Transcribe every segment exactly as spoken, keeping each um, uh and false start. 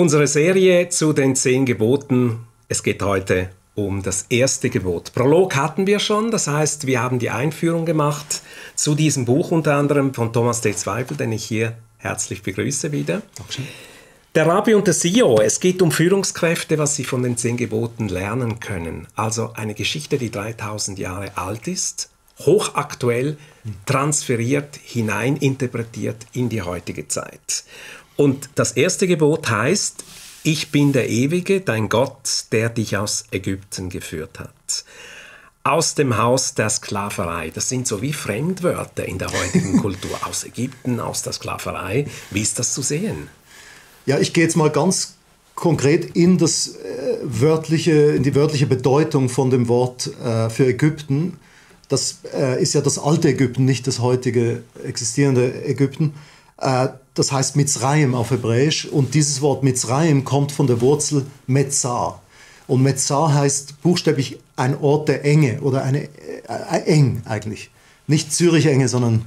Unsere Serie zu den zehn Geboten, es geht heute um das erste Gebot. Prolog hatten wir schon, das heißt, wir haben die Einführung gemacht zu diesem Buch, unter anderem von Thomas D. Zweifel, den ich hier herzlich begrüße wieder. Dankeschön. Der Rabbi und der S E O, es geht um Führungskräfte, was sie von den zehn Geboten lernen können. Also eine Geschichte, die dreitausend Jahre alt ist, hochaktuell, transferiert, hineininterpretiert in die heutige Zeit. Und das erste Gebot heißt, ich bin der Ewige, dein Gott, der dich aus Ägypten geführt hat. Aus dem Haus der Sklaverei. Das sind so wie Fremdwörter in der heutigen Kultur. Aus Ägypten, aus der Sklaverei. Wie ist das zu sehen? Ja, ich gehe jetzt mal ganz konkret in, das, äh, wörtliche, in die wörtliche Bedeutung von dem Wort äh, für Ägypten. Das äh, ist ja das alte Ägypten, nicht das heutige existierende Ägypten. Äh, das heißt Mitzrayim auf Hebräisch. Und dieses Wort Mitzrayim kommt von der Wurzel Metzar. Und Metzar heißt buchstäblich ein Ort der Enge oder eine äh, eng eigentlich. Nicht Zürich-Enge, sondern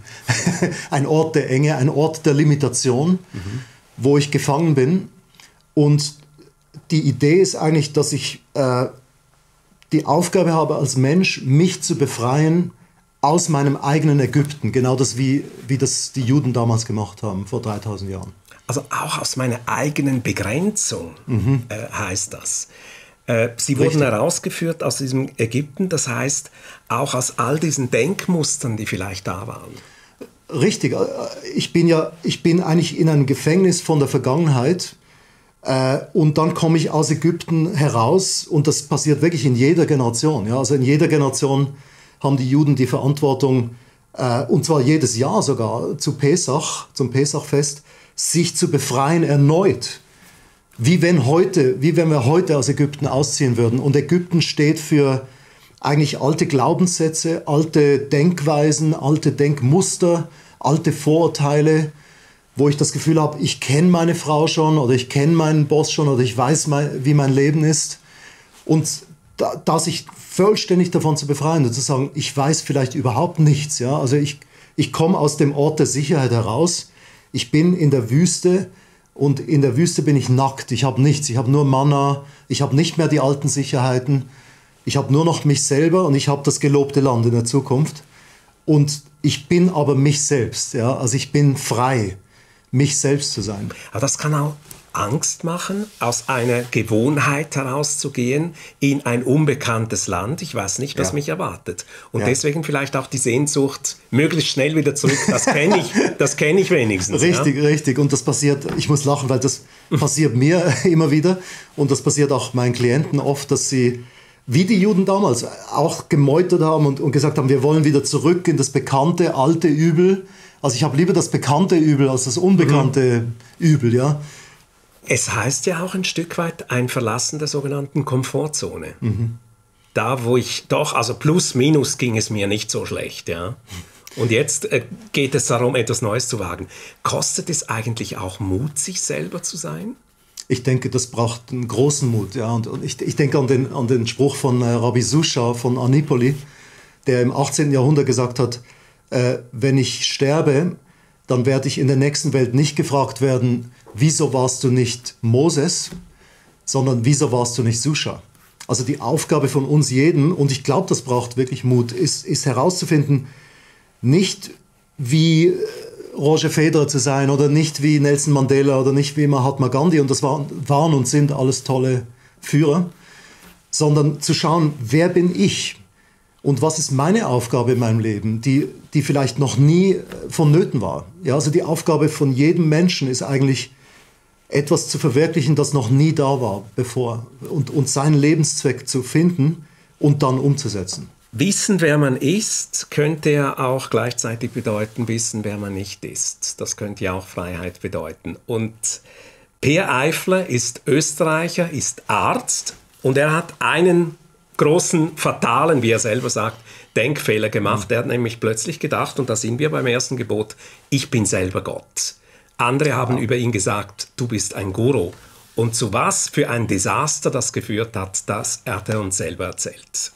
ein Ort der Enge, ein Ort der Limitation, mhm. wo ich gefangen bin. Und die Idee ist eigentlich, dass ich äh, die Aufgabe habe als Mensch, mich zu befreien aus meinem eigenen Ägypten. Genau das, wie, wie das die Juden damals gemacht haben, vor dreitausend Jahren. Also auch aus meiner eigenen Begrenzung mhm. äh, heißt das. Äh, sie wurden Richtig. herausgeführt aus diesem Ägypten, das heißt auch aus all diesen Denkmustern, die vielleicht da waren. Richtig. Ich bin ja, ich bin eigentlich in einem Gefängnis von der Vergangenheit äh, und dann komme ich aus Ägypten heraus und das passiert wirklich in jeder Generation. Ja? Also in jeder Generation haben die Juden die Verantwortung, äh, und zwar jedes Jahr sogar, zu Pesach, zum Pesachfest, sich zu befreien erneut. Wie wenn heute, wie wenn wir heute aus Ägypten ausziehen würden. Und Ägypten steht für eigentlich alte Glaubenssätze, alte Denkweisen, alte Denkmuster, alte Vorurteile, wo ich das Gefühl habe, ich kenne meine Frau schon oder ich kenne meinen Boss schon oder ich weiß, wie mein Leben ist. Und da, da sich vollständig davon zu befreien und zu sagen, ich weiß vielleicht überhaupt nichts. Ja? Also ich, ich komme aus dem Ort der Sicherheit heraus, ich bin in der Wüste und in der Wüste bin ich nackt, ich habe nichts, ich habe nur Manna, ich habe nicht mehr die alten Sicherheiten, ich habe nur noch mich selber und ich habe das gelobte Land in der Zukunft und ich bin aber mich selbst, ja? Also ich bin frei, mich selbst zu sein. Aber das kann auch Angst machen, aus einer Gewohnheit herauszugehen in ein unbekanntes Land. Ich weiß nicht, was ja. mich erwartet. Und ja. deswegen vielleicht auch die Sehnsucht, möglichst schnell wieder zurück. Das kenne ich, das kenne ich wenigstens. Richtig, ja? richtig. Und das passiert, ich muss lachen, weil das passiert mir immer wieder. Und das passiert auch meinen Klienten oft, dass sie, wie die Juden damals, auch gemeutert haben und, und gesagt haben, wir wollen wieder zurück in das bekannte, alte Übel. Also ich habe lieber das bekannte Übel als das unbekannte mhm. Übel, ja. Es heißt ja auch ein Stück weit ein Verlassen der sogenannten Komfortzone. Mhm. Da, wo ich doch, also plus, minus ging es mir nicht so schlecht, ja. Und jetzt äh, geht es darum, etwas Neues zu wagen. Kostet es eigentlich auch Mut, sich selber zu sein? Ich denke, das braucht einen großen Mut, ja. Und, und ich, ich denke an den, an den Spruch von äh, Rabbi Suscha von Anipoli, der im achtzehnten Jahrhundert gesagt hat, äh, wenn ich sterbe, dann werde ich in der nächsten Welt nicht gefragt werden, wieso warst du nicht Moses, sondern wieso warst du nicht Suscha? Also die Aufgabe von uns jeden, und ich glaube, das braucht wirklich Mut, ist, ist herauszufinden, nicht wie Roger Federer zu sein oder nicht wie Nelson Mandela oder nicht wie Mahatma Gandhi, und das waren, waren und sind alles tolle Führer, sondern zu schauen, wer bin ich? Und was ist meine Aufgabe in meinem Leben, die, die vielleicht noch nie vonnöten war? Ja, also die Aufgabe von jedem Menschen ist eigentlich, etwas zu verwirklichen, das noch nie da war, bevor. Und, und seinen Lebenszweck zu finden und dann umzusetzen. Wissen, wer man ist, könnte ja auch gleichzeitig bedeuten, wissen, wer man nicht ist. Das könnte ja auch Freiheit bedeuten. Und Per Eifler ist Österreicher, ist Arzt und er hat einen großen, fatalen, wie er selber sagt, Denkfehler gemacht. Er hat nämlich plötzlich gedacht, und da sind wir beim ersten Gebot, ich bin selber Gott. Andere haben über ihn gesagt, du bist ein Guru. Und zu was für ein Desaster das geführt hat, das hat er uns selber erzählt.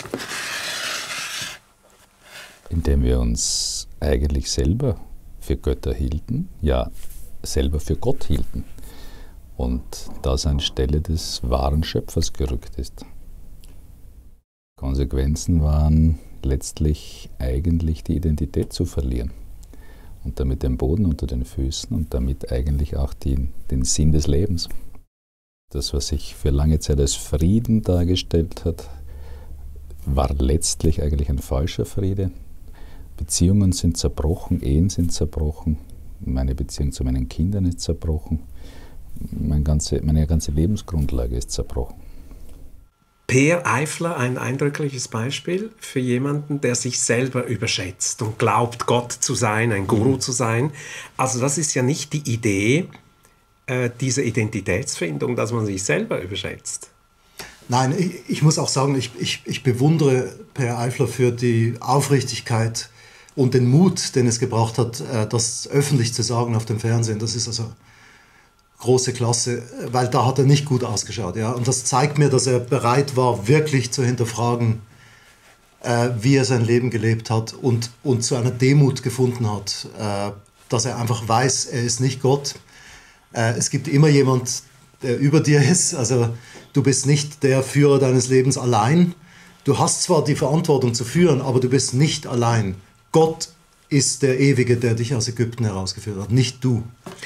Indem wir uns eigentlich selber für Götter hielten, ja, selber für Gott hielten. und das anstelle des wahren Schöpfers gerückt ist. Konsequenzen waren letztlich eigentlich die Identität zu verlieren und damit den Boden unter den Füßen und damit eigentlich auch die, den Sinn des Lebens. Das, was sich für lange Zeit als Frieden dargestellt hat, war letztlich eigentlich ein falscher Friede. Beziehungen sind zerbrochen, Ehen sind zerbrochen, meine Beziehung zu meinen Kindern ist zerbrochen, meine ganze, meine ganze Lebensgrundlage ist zerbrochen. Per Eifler, ein eindrückliches Beispiel für jemanden, der sich selber überschätzt und glaubt, Gott zu sein, ein Guru zu sein. Also das ist ja nicht die Idee, äh, diese Identitätsfindung, dass man sich selber überschätzt. Nein, ich, ich muss auch sagen, ich, ich, ich bewundere Per Eifler für die Aufrichtigkeit und den Mut, den es gebracht hat, äh, das öffentlich zu sagen auf dem Fernsehen. Das ist also große Klasse, weil da hat er nicht gut ausgeschaut. Ja? Und das zeigt mir, dass er bereit war, wirklich zu hinterfragen, äh, wie er sein Leben gelebt hat und, und zu einer Demut gefunden hat, äh, dass er einfach weiß, er ist nicht Gott. Äh, es gibt immer jemand, der über dir ist. Also du bist nicht der Führer deines Lebens allein. Du hast zwar die Verantwortung zu führen, aber du bist nicht allein. Gott ist der Ewige, der dich aus Ägypten herausgeführt hat, nicht du.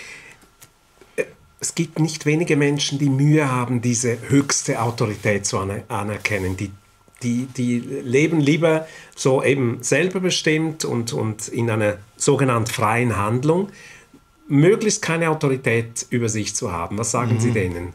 Es gibt nicht wenige Menschen, die Mühe haben, diese höchste Autorität zu aner- anerkennen. Die, die, die leben lieber so eben selber bestimmt und, und in einer sogenannten freien Handlung, möglichst keine Autorität über sich zu haben. Was sagen mhm. Sie denen?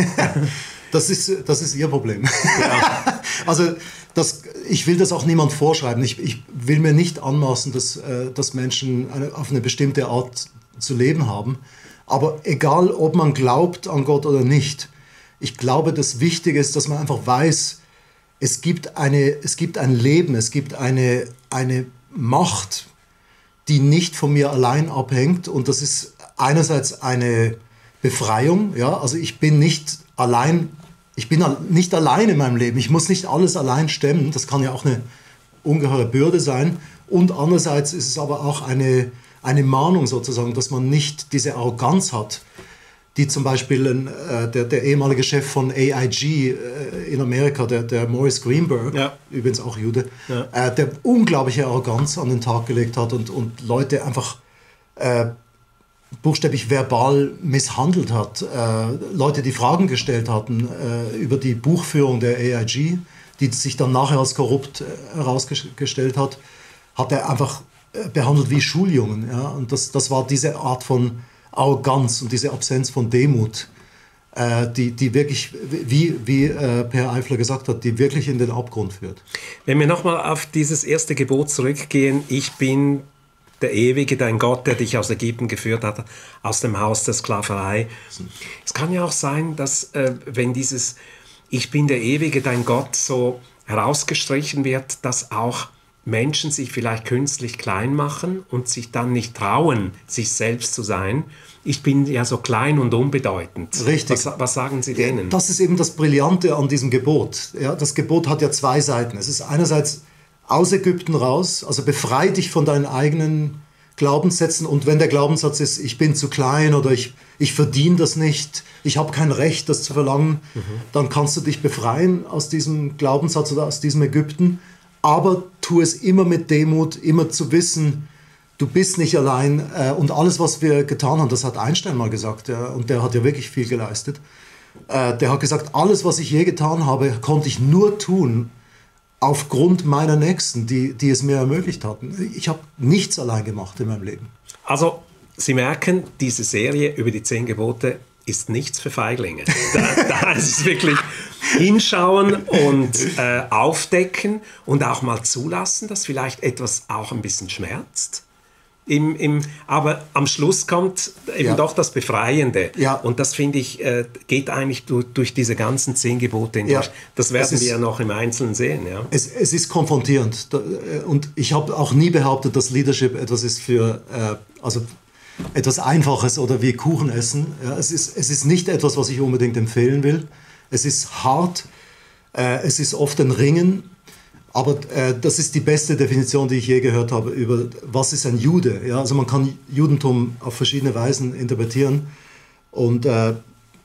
Das ist, das ist Ihr Problem. Ja. Also das, ich will das auch niemand vorschreiben. Ich, ich will mir nicht anmaßen, dass, äh, dass Menschen eine, auf eine bestimmte Art zu leben haben. Aber egal, ob man glaubt an Gott oder nicht, ich glaube, das Wichtige ist, dass man einfach weiß, es gibt, eine, es gibt ein Leben, es gibt eine, eine Macht, die nicht von mir allein abhängt. Und das ist einerseits eine Befreiung. Ja? Also ich bin nicht allein, ich bin nicht allein in meinem Leben. Ich muss nicht alles allein stemmen. Das kann ja auch eine ungeheure Bürde sein. Und andererseits ist es aber auch eine eine Mahnung sozusagen, dass man nicht diese Arroganz hat, die zum Beispiel äh, der, der ehemalige Chef von A I G äh, in Amerika, der, der Maurice Greenberg, ja. übrigens auch Jude, ja. äh, der unglaubliche Arroganz an den Tag gelegt hat und, und Leute einfach äh, buchstäblich verbal misshandelt hat. Äh, Leute, die Fragen gestellt hatten äh, über die Buchführung der A I G, die sich dann nachher als korrupt äh, herausgestellt hat, hat er einfach behandelt wie Schuljungen. Ja? Und das, das war diese Art von Arroganz und diese Absenz von Demut, äh, die, die wirklich, wie, wie äh, Per Eifler gesagt hat, die wirklich in den Abgrund führt. Wenn wir nochmal auf dieses erste Gebot zurückgehen, ich bin der Ewige, dein Gott, der dich aus Ägypten geführt hat, aus dem Haus der Sklaverei. Es kann ja auch sein, dass äh, wenn dieses Ich bin der Ewige, dein Gott so herausgestrichen wird, dass auch Menschen sich vielleicht künstlich klein machen und sich dann nicht trauen, sich selbst zu sein. Ich bin ja so klein und unbedeutend. Richtig. Was, was sagen Sie denen? Das ist eben das Brillante an diesem Gebot. Ja, das Gebot hat ja zwei Seiten. Es ist einerseits aus Ägypten raus, also befrei dich von deinen eigenen Glaubenssätzen. Und wenn der Glaubenssatz ist, ich bin zu klein oder ich, ich verdiene das nicht, ich habe kein Recht, das zu verlangen, mhm. dann kannst du dich befreien aus diesem Glaubenssatz oder aus diesem Ägypten. Aber tu es immer mit Demut, immer zu wissen, du bist nicht allein. Äh, und alles, was wir getan haben, das hat Einstein mal gesagt, ja, und der hat ja wirklich viel geleistet. Äh, der hat gesagt, alles, was ich je getan habe, konnte ich nur tun aufgrund meiner Nächsten, die, die es mir ermöglicht hatten. Ich habe nichts allein gemacht in meinem Leben. Also, Sie merken, diese Serie über die zehn Gebote ist nichts für Feiglinge. Da, da ist es wirklich hinschauen und äh, aufdecken und auch mal zulassen, dass vielleicht etwas auch ein bisschen schmerzt. Im, im, aber am Schluss kommt eben ja. doch das Befreiende. Ja. Und das, finde ich, äh, geht eigentlich durch, durch diese ganzen zehn Gebote hindurch. Ja. Das werden ist, wir ja noch im Einzelnen sehen. Ja. Es, es ist konfrontierend. Und ich habe auch nie behauptet, dass Leadership etwas ist für... Äh, also etwas Einfaches oder wie Kuchen essen. Ja, es ist, es ist nicht etwas, was ich unbedingt empfehlen will. Es ist hart, äh, es ist oft ein Ringen, aber äh, das ist die beste Definition, die ich je gehört habe über, was ist ein Jude. Ja, also man kann Judentum auf verschiedene Weisen interpretieren und äh,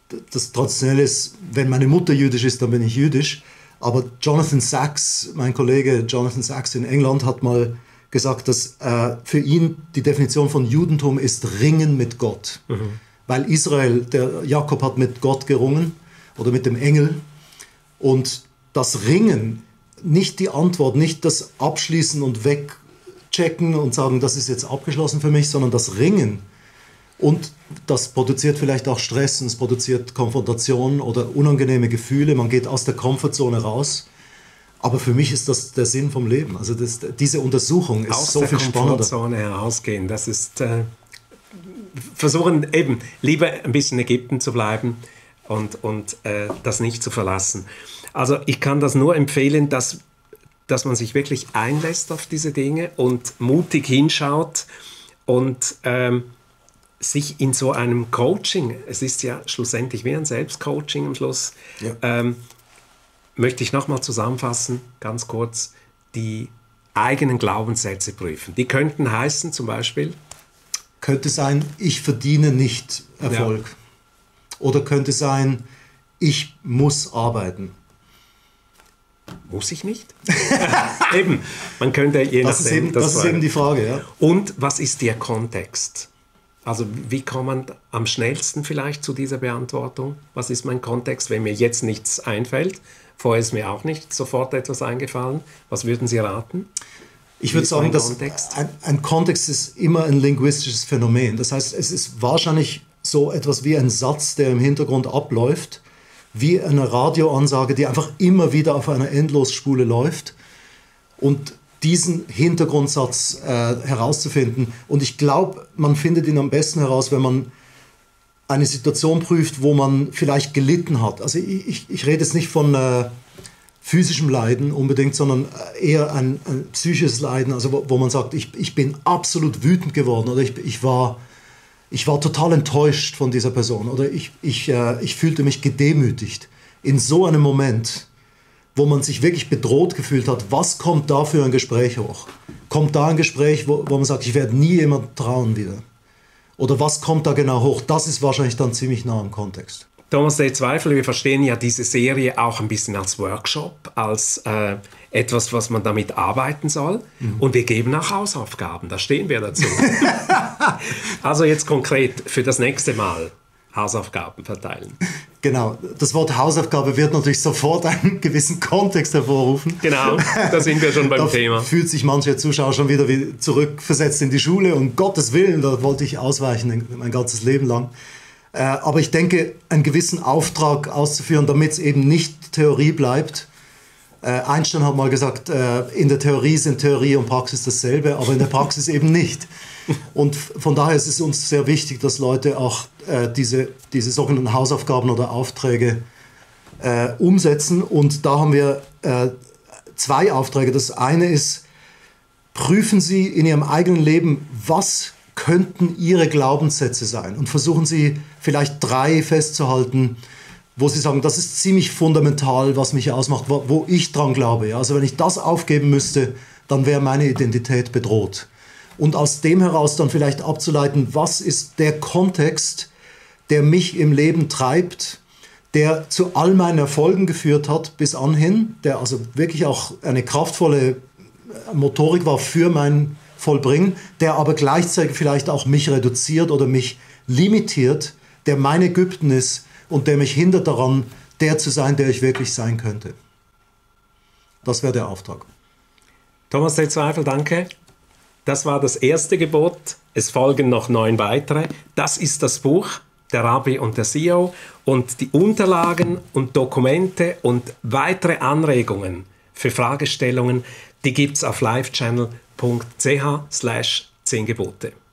das Traditionelle ist, wenn meine Mutter jüdisch ist, dann bin ich jüdisch. Aber Jonathan Sacks, mein Kollege Jonathan Sacks in England, hat mal gesagt, dass äh, für ihn die Definition von Judentum ist Ringen mit Gott. Mhm. Weil Israel, der Jakob hat mit Gott gerungen oder mit dem Engel. Und das Ringen, nicht die Antwort, nicht das Abschließen und wegchecken und sagen, das ist jetzt abgeschlossen für mich, sondern das Ringen. Und das produziert vielleicht auch Stress, und es produziert Konfrontation oder unangenehme Gefühle. Man geht aus der Komfortzone raus. Aber für mich ist das der Sinn vom Leben. Also das, diese Untersuchung ist aus so viel spannender. Aus der Komfortzone herausgehen, das ist... Äh, versuchen eben lieber ein bisschen in Ägypten zu bleiben und, und äh, das nicht zu verlassen. Also ich kann das nur empfehlen, dass, dass man sich wirklich einlässt auf diese Dinge und mutig hinschaut und ähm, sich in so einem Coaching, es ist ja schlussendlich wie ein Selbstcoaching am Schluss, ja. ähm, möchte ich nochmal zusammenfassen, ganz kurz, die eigenen Glaubenssätze prüfen. Die könnten heißen zum Beispiel... Könnte sein, ich verdiene nicht Erfolg. Ja. Oder könnte sein, ich muss arbeiten. Muss ich nicht? Eben, man könnte je das nachdem... Ist eben, das, das ist eben die Frage, ja. Und was ist der Kontext? Also wie kommt man am schnellsten vielleicht zu dieser Beantwortung? Was ist mein Kontext, wenn mir jetzt nichts einfällt? Vorher ist mir auch nicht sofort etwas eingefallen. Was würden Sie raten? Ich würde sagen, dass ein, ein Kontext ist immer ein linguistisches Phänomen. Das heißt, es ist wahrscheinlich so etwas wie ein Satz, der im Hintergrund abläuft, wie eine Radioansage, die einfach immer wieder auf einer Endlosspule läuft. Und diesen Hintergrundsatz äh, herauszufinden. Und ich glaube, man findet ihn am besten heraus, wenn man eine Situation prüft, wo man vielleicht gelitten hat. Also ich, ich, ich rede jetzt nicht von... Äh, physischem Leiden unbedingt, sondern eher ein, ein psychisches Leiden, also wo, wo man sagt, ich, ich bin absolut wütend geworden oder ich, ich, war, ich war total enttäuscht von dieser Person oder ich, ich, äh, ich fühlte mich gedemütigt. In so einem Moment, wo man sich wirklich bedroht gefühlt hat, was kommt da für ein Gespräch hoch? Kommt da ein Gespräch, wo, wo man sagt, ich werde nie jemand trauen wieder? Oder was kommt da genau hoch? Das ist wahrscheinlich dann ziemlich nah am Kontext. Thomas D. Zweifel, wir verstehen ja diese Serie auch ein bisschen als Workshop, als äh, etwas, was man damit arbeiten soll. Mhm. Und wir geben auch Hausaufgaben, da stehen wir dazu. Also jetzt konkret für das nächste Mal Hausaufgaben verteilen. Genau, das Wort Hausaufgabe wird natürlich sofort einen gewissen Kontext hervorrufen. Genau, da sind wir schon beim da Thema. Fühlt sich mancher Zuschauer schon wieder wie zurückversetzt in die Schule. Um Gottes Willen, da wollte ich ausweichen mein ganzes Leben lang. Aber ich denke, einen gewissen Auftrag auszuführen, damit es eben nicht Theorie bleibt. Einstein hat mal gesagt, in der Theorie sind Theorie und Praxis dasselbe, aber in der Praxis eben nicht. Und von daher ist es uns sehr wichtig, dass Leute auch diese, diese sogenannten Hausaufgaben oder Aufträge umsetzen. Und da haben wir zwei Aufträge. Das eine ist, prüfen Sie in Ihrem eigenen Leben, was könnten Ihre Glaubenssätze sein und versuchen Sie vielleicht drei festzuhalten, wo Sie sagen, das ist ziemlich fundamental, was mich ausmacht, wo, wo ich dran glaube. Ja? Also wenn ich das aufgeben müsste, dann wäre meine Identität bedroht. Und aus dem heraus dann vielleicht abzuleiten, was ist der Kontext, der mich im Leben treibt, der zu all meinen Erfolgen geführt hat bis anhin, der also wirklich auch eine kraftvolle Motorik war für mein Vollbringen, der aber gleichzeitig vielleicht auch mich reduziert oder mich limitiert, der mein Ägypten ist und der mich hindert daran, der zu sein, der ich wirklich sein könnte. Das wäre der Auftrag. Thomas D. Zweifel, danke. Das war das erste Gebot. Es folgen noch neun weitere. Das ist das Buch, der Rabbi und der C E O. Und die Unterlagen und Dokumente und weitere Anregungen für Fragestellungen, die gibt es auf livechannel punkt c h slash zehn Gebote.